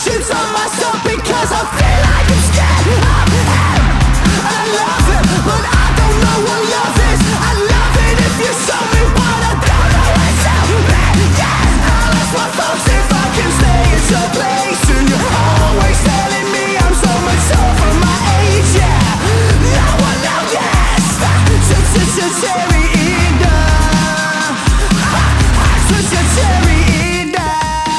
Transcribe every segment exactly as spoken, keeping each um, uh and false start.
Shoots on myself because I feel like I'm scared of him. I love him, but I don't know what love is. I love it if you show me, but I don't know what's out there. Yeah, I'll ask my folks if I can stay in some place, and you're always telling me I'm so much over my age. Yeah, no one noticed. Such a cherry eater. Such a cherry eater.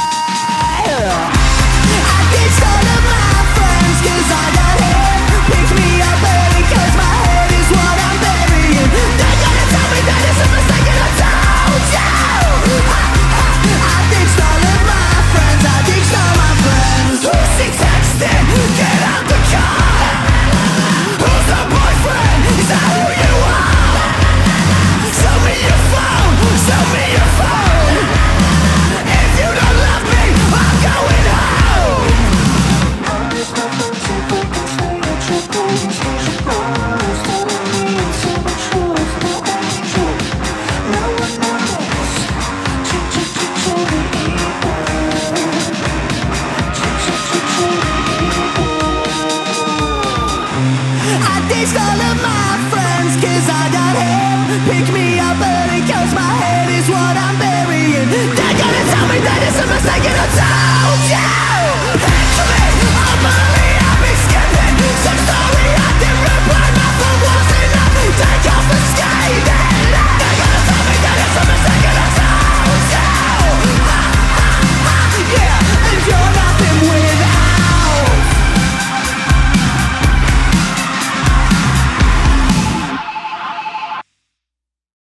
I ditched all of my friends 'cause I got him. Picked me up early 'cause my head is what I'm burying. They're gonna tell me that it's a mistake and I told you. I ditched all of my friends. I ditched all my friends. Who's he texting? Get out the car. Who's the boyfriend? Is that who you are? Show me your phone. Show me your phone. If you don't love me, I'm going home. I ditched all of my friends 'cause I got him. Pick me up early 'cause my head is what I'm burying. They're gonna tell me that it's a mistake and I told you.